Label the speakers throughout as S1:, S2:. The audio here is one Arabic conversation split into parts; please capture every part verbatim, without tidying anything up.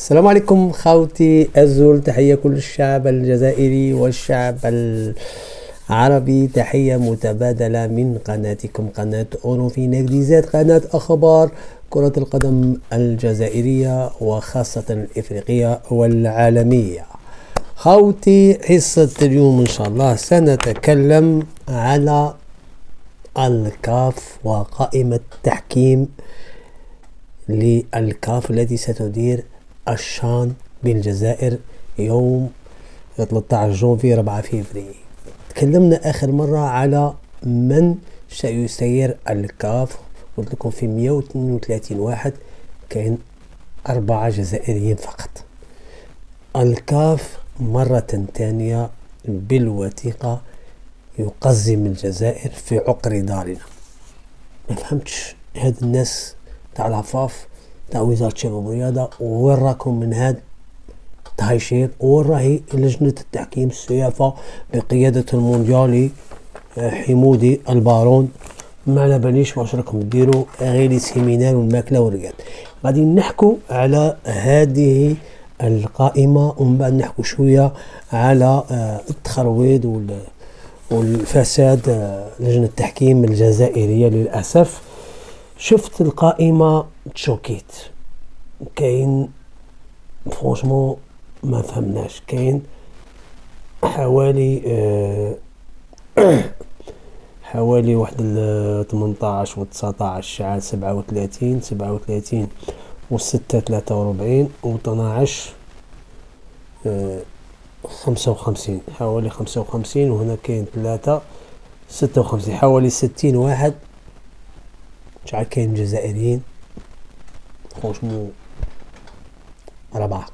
S1: السلام عليكم خوتي الزول، تحية كل الشعب الجزائري والشعب العربي، تحية متبادلة من قناتكم قناة أونو في نجديزات، قناة أخبار كرة القدم الجزائرية وخاصة الإفريقية والعالمية. خوتي حصة اليوم إن شاء الله سنتكلم على الكاف وقائمة التحكيم للكاف التي ستدير الشان بالجزائر يوم ثلاثة عشر جونفي أربعة فيفري. تكلمنا آخر مرة على من سيسير الكاف، قلت لكم في مئة واثنين وثلاثين واحد كاين أربعة جزائريين فقط. الكاف مرة ثانية بالوثيقة يقزم الجزائر في عقر دارنا. ما فهمتش هاد الناس تاع العفاف تاع وزارة الشباب والرياضة، وين راكم من هاد التهيشير؟ وين راهي لجنة التحكيم السيافة بقيادة المونديالي حمودي البارون؟ ما على باليش واش راكم ديروا غير سيمينار والماكلة والرقاد. غادي نحكوا على هذه القائمة ومن بعد نحكوا شوية على التخرويض والفساد لجنة التحكيم الجزائرية. للأسف شفت القائمة تشوكيت، كاين فرونشمون ما فهمناش، كاين حوالي آه حوالي واحد ثمنطاش و تسعطاش شعال سبعة وثلاثين سبعة وثلاثين و ستة ثلاثة وربعين و اثناش آه خمسة وخمسين، حوالي خمسة وخمسين، وهنا كاين ثلاثة ستة وخمسين، حوالي ستين واحد. شحال كاين جزائريين؟ فرونشمون ربعة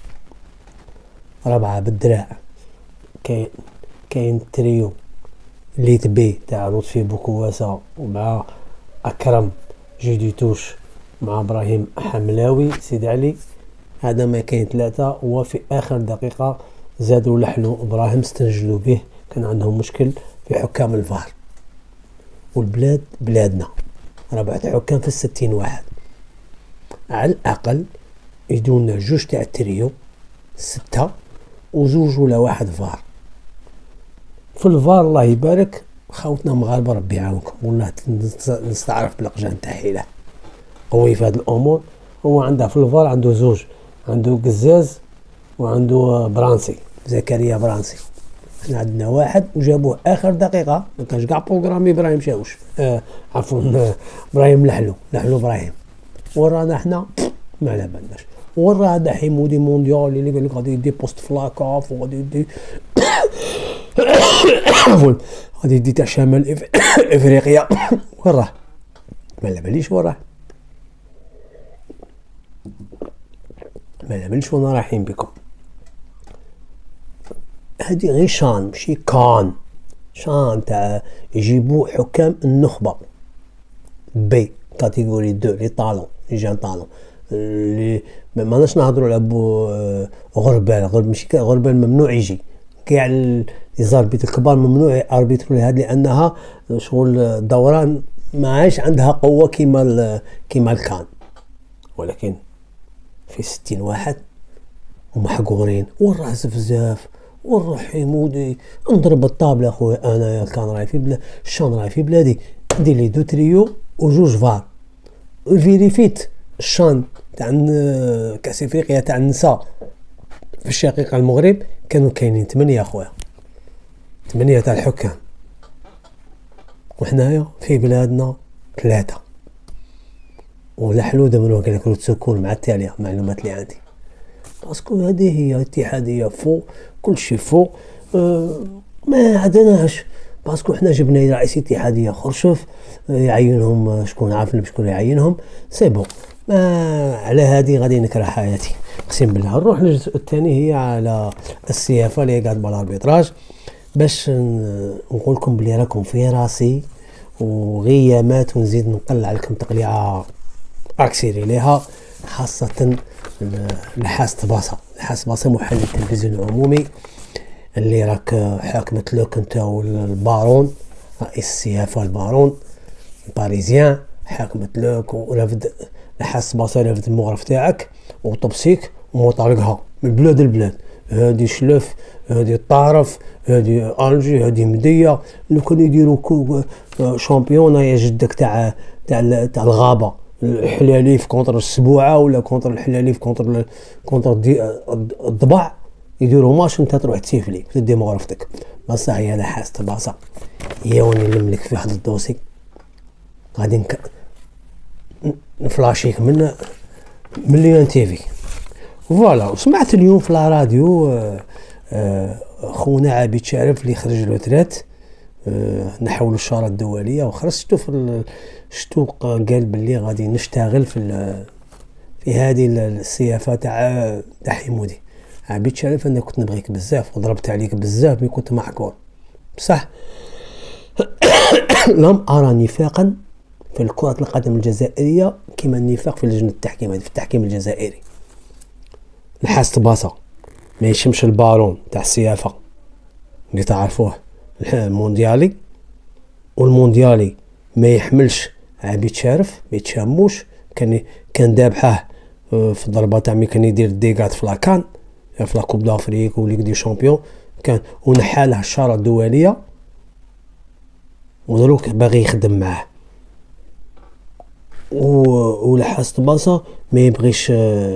S1: ربعة بالدراع. كاين كاين تريو ليت بي تاع لطفي بوكواسا ومع أكرم جيديتوش مع إبراهيم حملاوي سيدي علي، هذا ما كاين ثلاثة. وفي آخر دقيقة زادوا لحلو إبراهيم استنجلوا به، كان عندهم مشكل في حكام الفار. والبلاد بلادنا ربعة حكام في الستين واحد، على الأقل يدونا جوج تاع التريو ستة وزوج ولا واحد فار. في الفار الله يبارك خوتنا مغاربة ربي يعاونكم، والله نستعرف بالقجان تاع حيله قوي في هذه الأمور. هو عنده في الفار عنده زوج، عنده قزاز وعنده برانسي زكريا برانسي. احنا عندنا واحد وجابوه اخر دقيقه، ما كانش كاع بروغرامي ابراهيم شاوش آه عفوا آه ابراهيم لحلو لحلو ابراهيم. ورانا احنا ما على بالناش. ورا هذا حمودي مونديالي اللي قال لك غادي يدي بوست فلاكاف وغادي يدي غادي يدي تاع شمال افريقيا. وراه ما على باليش وراه، ما على باليش وين رايحين بكم. هذه غير شان ماشي كان شان تاع يجيبوا حكام النخبة بي كاتيجوري دو لي طالون لي جان طالون اللي ماناش نهضروا على بو غربال غرب ماشي غربال ممنوع يجي، كاع لي زاربيت الكبار ممنوع اربيترو لهذا لانها شغل الدوران ما عادش عندها قوة كيما كيما الكان. ولكن في ستين واحد ومحقورين والراس بزاف ونروح حمودي نضرب الطابله اخويا. انا كان راي في بلاد الشان راي في بلادي ندير لي دو تريو وجوج فار. فيريفيت الشان تاع كاس افريقيا تاع النساء في الشقيقه المغرب كانوا كاينين ثمانيه اخويا، ثمانيه تاع الحكام، وحنايا في بلادنا ثلاثه. ولحلو دابا قال لك تسكون مع التاليه معلومات اللي عندي، باسكو هذه هي اتحاديه فوق كل شيء فوق. أه ما عدناش باسكو حنا جبنا رئيس اتحاديه خرشف يعينهم، شكون عارفين بشكون يعينهم سي بون. ما على هذه غادي نكره حياتي اقسم بالله. نروح للجزء الثاني هي على السيافه اللي قاعد بالاربيتراج، باش نقول لكم بلي راكم في راسي وغيامات، ونزيد نقلع لكم تقليعه اكسيري ليها، خاصه لحاس طباسة. لحاس طباسة محلل التلفزيون العمومي اللي راك حاكمت لك انت والبارون رئيس السيافة البارون باريزيان حاكمت لك ورفد لحس بصري رفد المغرف تاعك وطبسيك ومطالقها من بلاد البلاد، هادي شلف، هادي الطارف، هادي الجي، هادي مديه. لو كانوا يديروا شامبيون يا جدك تاع تاع تاع الغابه، الحلاليف كونتر السبوعه ولا كونتر الحلاليف كونتر كونتر الضبع، يديروا ماتش انت تروح تسيفلي تدي مغرفتك. بصح هي على حاسه باصه هي وين نلملك في واحد الدوسي غادي نفلاشيك من مليون تيفي. فوالا. وسمعت اليوم في لا راديو آه آه خونا عابد شارف اللي خرج لوتريت آه نحول الشارة الدولية، وخرجتو في شتو قال باللي غادي نشتغل في في هذه السيافة تاع تاع حمودي. عابد شارف انا كنت نبغيك بزاف وضربت عليك بزاف مي كنت محكور، بصح لم ارى نفاقا في الكرة القدم الجزائرية كما النفاق في لجنة التحكيم في التحكيم الجزائري. الحاس باصة ما يشمش البارون تاع السيافة اللي تعرفوه المونديالي، والمونديالي ما يحملش عبيد شارف ما يتشاموش. كان كان دابحه في الضربة تاع مي كان يدير ديغات في لاكان في لاكوب دافريك وليغ دي شامبيون كان ونحالها الشارة الدولية ودروك باغي يخدم معاه. والحاس باصة ما يبغيش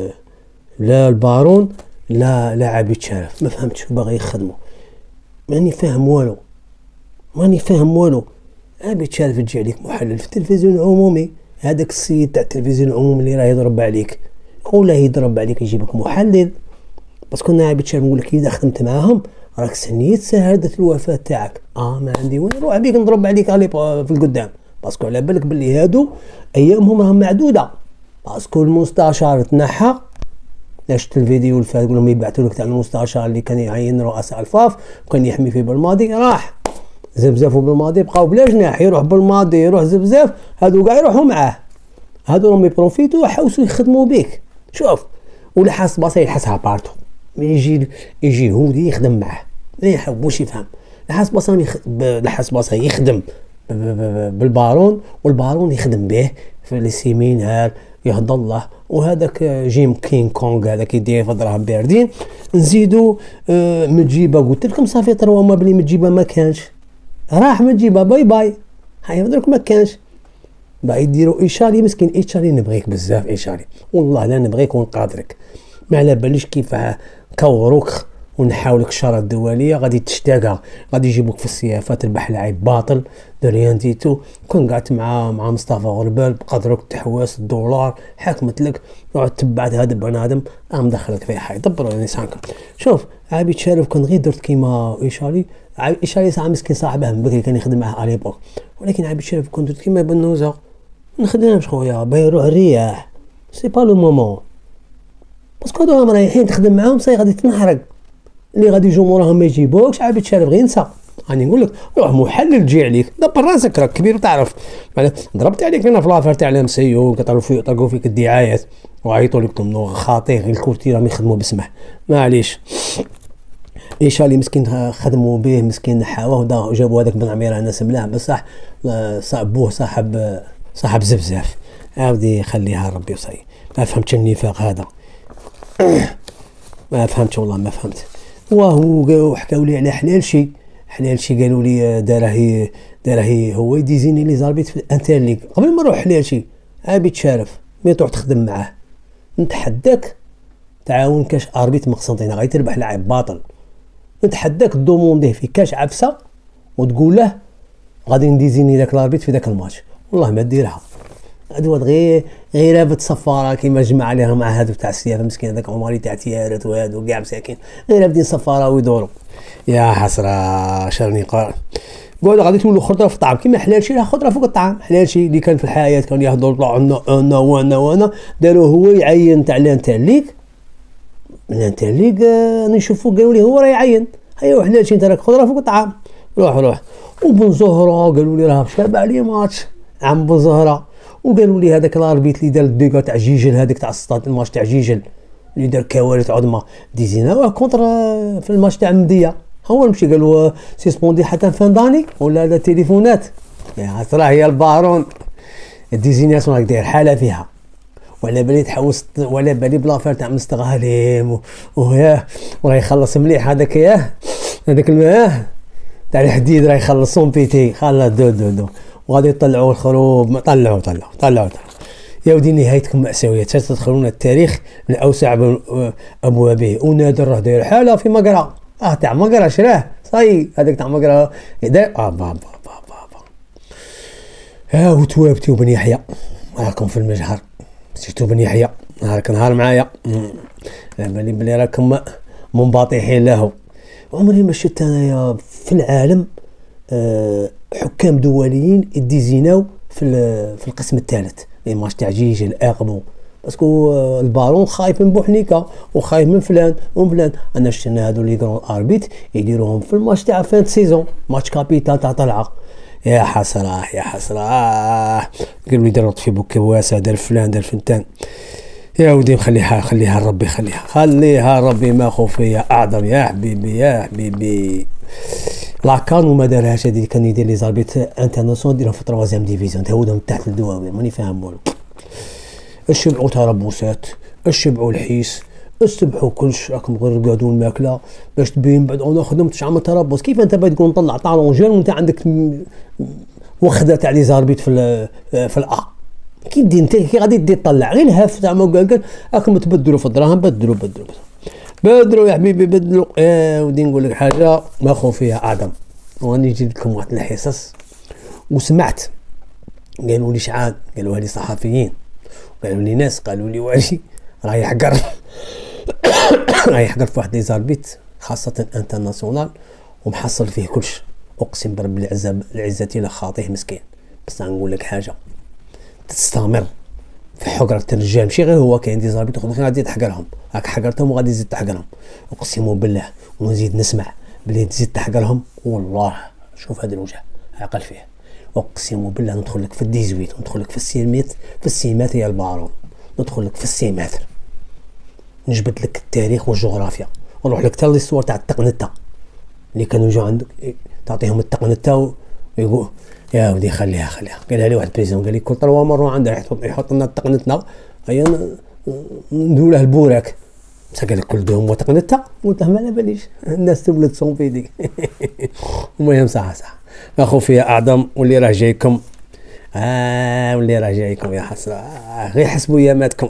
S1: لا البارون لا لا عبيد شارف. ما فهمتش باغي يخدموا، ماني فاهم والو ماني فاهم والو. عبيد شارف تجي عليك محلل في التلفزيون العمومي، هذاك السيد تاع التلفزيون العمومي اللي راه يضرب عليك ولا يضرب عليك يجيبك محلل. بس كنا عبيد شارف نقول لك اذا خدمت معاهم راك سنيت شهادة الوفاة تاعك. اه ما عندي وين نروح بيك نضرب عليك علي في القدام، باسكو على بالك باللي هادو ايامهم راهم معدوده. باسكو المستشار تنحى، شفت الفيديو اللي فات يقولوا يبعثوا لك تاع المستشار اللي كان يعين رؤساء الفاف وكان يحمي في بالماضي، راح زبزاف بالماضي بقاو بلا جناح، يروح بالماضي يروح زبزاف، هادو كاع يروحوا معاه. هادو راهم يبروفيتو ويحوسوا يخدموا بيك. شوف ولا حاس باصي يحسها بارتو، يجي يجي يهودي يخدم معاه ما يحبوش يفهم. الحاس باصي الحاس باصي يخدم بالبارون والبارون يخدم به في السيمين هال يهض الله. وهذاك جيم كين كونغ هذاك يدير في دراهم باردين. نزيدو آه متجيبه قلت لكم صافي تروا ما بلي متجيبه ما كانش، راح متجيبه باي باي. هاي درك ما كانش باغي يديروا ايشاري مسكين. ايشاري نبغيك بزاف ايشاري والله لا نبغيك ونقادرك، ما على باليش كيف كوروك ونحاولك الشارة الدولية غادي تشتاقها، غادي يجيبوك في السيافة تربح لعيب باطل دريان ديتو. كون قعدت مع مع مصطفى غربال بقدرك تحواس الدولار حكمت لك روح تبعت هذا البنادم راه مدخلك في حي دبروا لسانكم. شوف عابد شارف كان غير درت كيما ايشاري. ايشاري ساعه مسكين صاحبه من بكري كان يخدم معاه اليبوك، ولكن عابد شارف كنت درت كيما بنوزه ما نخدمش خويا باغي يروح الرياح سي با لو مومون. باسكو هادو مريحين تخدم معاهم صاي غادي تنحرق. اللي غادي يجوا موراهم ما يجيبوكش عابد شارف غير نسى. راني نقول لك روح محلل تجي عليك دبر راسك راك كبير وتعرف. ضربت عليك انا في لافير تاع الام سي او كطلعوا فيه طلقوا فيك الدعايات وعيطوا لك نو خاطي غير الكورتي راهم يخدموا باسمه معليش. ايش اللي مسكين خدموا به مسكين نحاوه وجابوا هذاك بن عميره ناس ملاح بصح صاحبوه صاحب صاحب زبزاف عاودي خليها ربي وصي. ما فهمتش النفاق هذا ما فهمتش والله ما فهمت. وهو حكاو لي على حلال شي حلال شي قالوا لي داره داره هو يديزيني لي زاربيت في الانترليغ قبل ما نروح حلال شي. عابد شارف مي تروح تخدم معاه نتحداك تعاون كاش اربيت مقسنطينه غادي تربح لاعب باطل. نتحداك دومونديه في كاش عفسه وتقول له غادي نديزيني داك الاربيت في داك الماتش. والله ما ديرها هادو غير غير هابط صفاره كيما جمع عليها مع هادو تاع السيافه مسكين هذاك عمري تاع تيارات وهادو كاع مساكين غير هابطين صفاره ويدوروا. يا حسره شرني قال قول غادي تولوا خضره في الطعام كيما حلال شي خضره فوق الطعام. حلال شي اللي كان في الحياه كان يهضروا طلعوا عندنا انا وانا وانا داروا هو يعين تاع الانترليغ الانترليغ نشوفوا قالوا لي هو راه يعين. ايوا حلال شي انت راك خضره فوق الطعام روح روح. وبن زهره قالوا لي راه شاب عليه ماتش عم بن زهره. وقالوا لي هذاك الاربيت اللي دار الديكا تاع جيجل هذاك تاع السطاد الماتش تاع جيجل اللي دار كوارث عظمى ديزيناوه كونتر في الماتش تاع مديه هو نمشي قالوا سيسبوندي حتى فان داني ولا هذا تليفونات. يا ترى هي البارون الديزيناسيون راك داير حاله فيها وعلى بالي تحوس، وعلى بالي بلافير تاع مستغاليم وياه وراه يخلص مليح هذاك، ياه هذاك الماء تاع الحديد راه يخلصون بيتي. خلا دو دو دو وغادي يطلعوا الخروب، طلعوا طلعوا طلعوا طلعوا يا ودي نهايتكم مأساوية. تدخلون التاريخ من أوسع أبوابه. ونادر راه داير حالة في مقرة، اه تاع مقرة شراه صاي هذاك تاع مقرة داير اه با با با با با ها وتوابتي وبن يحيى راكم في المجهر، شفتوا بن يحيى نهارك نهار معايا، بالي بلي راكم منبطحين له. عمري ما شفت انايا في العالم أه حكام دوليين يديزيناو في في القسم الثالث، لي ماتش تاع جيجي الاغبو، باسكو البارون خايف من بوحنيكا وخايف من فلان ومن فلان. انا شفنا هادو لي كرون اربيت يديروهم في الماتش تاع فان سيزون، ماتش كابيتال تاع طلعه. يا حسرة يا حسرة، قالوا لي دار لطفي بوكواسه، دار فلان دار فنتان. يا ودي خليها خليها ربي خليها خليها ربي ما خفية اعظم يا حبيبي يا حبيبي. لاكان وما دارهاش هذيك، كان يدير لي زاربيت انترناسيونال ديرهم في تروازيام ديفيزيون، تهودهم تحت الدواوين ماني فاهم والو. اشبعوا تربوسات، اشبعوا الحيس، استبحوا كلش، راكم غير قادوا الماكله باش تبين بعد انا خدمتش عام تربص. كيف انت باغي تقول نطلع طالونجير وانت عندك وخده تاع لي زاربيت في في الأ؟ كي دي انت كي غادي تدي تطلع غير الهاف تاع ما قال قال راكم تبدلوا في الدراهم، بدلوا بدلوا بدلوا يا حبيبي بدلوا. اه ودي نقول لك حاجه ما خفيها اعظم، واني جبت لكم واحد الحصص وسمعت قالوا لي شعان، قالوها لي صحفيين، قالوا لي ناس، قالوا لي والي راه يحقر راه يحقر في واحد لي زاربيت خاصه انترناسيونال ومحصل فيه كلش. اقسم برب العزه العزه لا خاطيه مسكين. بس نقول لك حاجه، تستمر في حقرة الرجال، ماشي غير هو كاين دي زاربيت اخرين غادي تحقرهم، راك حقرتهم وغادي تزيد تحقرهم. اقسم بالله ونزيد نسمع بلي تزيد تحقرهم، والله شوف هذا الوجه عقل فيه. اقسم بالله ندخل لك في الديزويت، ندخل لك في السيمات في السيمات يا البارون، ندخل لك في السيمات، نجبد لك التاريخ والجغرافيا، ونروح لك حتى للصور تاع التقنته اللي كانوا يجوا عندك تعطيهم التقنته ويقول يا ودي خليها خليها. قالها لي واحد بريزون، قال لي كل طلوه مره عنده يحط يحط لنا تقنتنا، هيا نديروا له البوراك. قال لك كل دوم وتقنتها، قلت له ما على باليش الناس تولد صون في ديك. المهم صح صح اخوفي اعظم، واللي راه جايكم اه واللي راه جايكم يا حسره، آه غير حسبوا اياماتكم.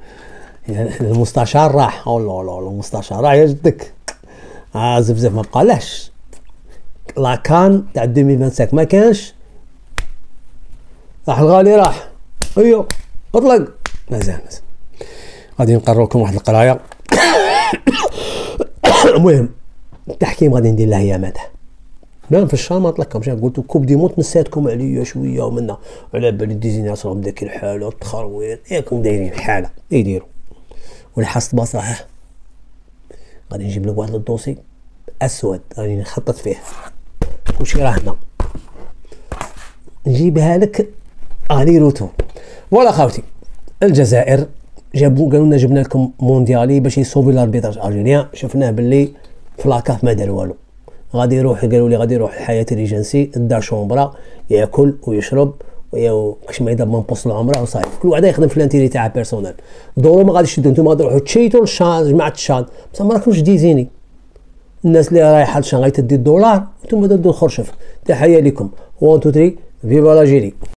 S1: المستشار راح، والله لا المستشار راح يا جدك، اه زبزب ما بقالهش. لا كان تاع ألفين وخمسة وعشرين ما كانش، راح الغالي راح، ايوه اطلق مازال مازال. غادي نقرأ لكم واحد القرايه. المهم التحكيم غادي ندير له اياماته، لا في الشهر ما طلقكمش، قلت كوب دي موت نسيتكم عليا شويه ومنا على بالي ديزيناس راهم داك الحاله التخرويط ياكم دايرين حاله يديروا. والحصد بصراحه غادي نجيب لك واحد الدوسي اسود راني نخطط فيه وشي راه هنا نجيبها لك الي روتو. فوالا خاوتي، الجزائر جابوا قالوا لنا جبنا لكم مونديالي باش يصوبي الاربيتراج الجيريان، شفناه باللي في لاكاف ما دار والو. غادي يروح قالوا لي غادي يروح الحياه ريجنسي دا شومبرا ياكل ويشرب ويا كاش ما يدير من بوست العمره وصايب، كل واحد يخدم في الانتيري تاع بيرسونيل. دورو ما غاديش تشدوا نتوما، غادي تروحوا تشيتوا للشان جماعه الشان، بصح ما راكمش ديزيني. الناس اللي رايحه لشان غادي تدي الدولار، نتوما تدوا الخرشف. تحيه لكم، واحد اثنين ثلاثة فيفا لاجيري.